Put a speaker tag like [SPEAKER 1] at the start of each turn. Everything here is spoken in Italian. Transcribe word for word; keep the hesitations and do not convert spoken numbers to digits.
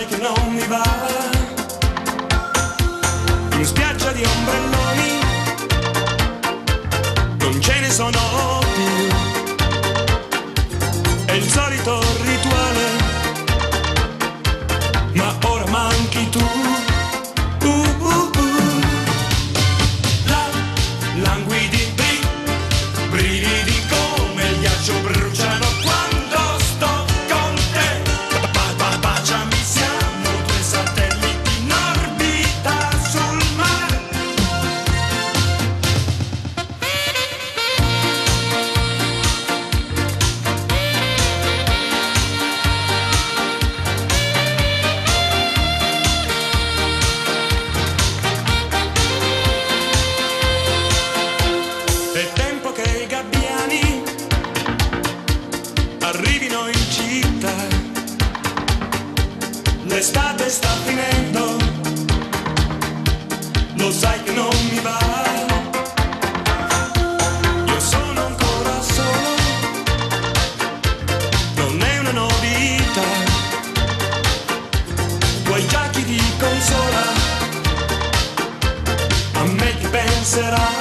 [SPEAKER 1] sai che non mi va. In spiaggia di ombrelloni non ce ne sono più, è il solito rituale, ma ora manchi tu. Uh, uh, uh. La, languidi, bri, brividi come il ghiaccio bruciano quando sto con te. Ba, ba, baciami, siamo due satelliti in orbita sul mare. È tempo che i gabbiani arrivino in città. L'estate sta finendo, lo sai che non mi va. Io sono ancora solo, non è una novità. Tuoi già chi ti consola, a me chi penserà.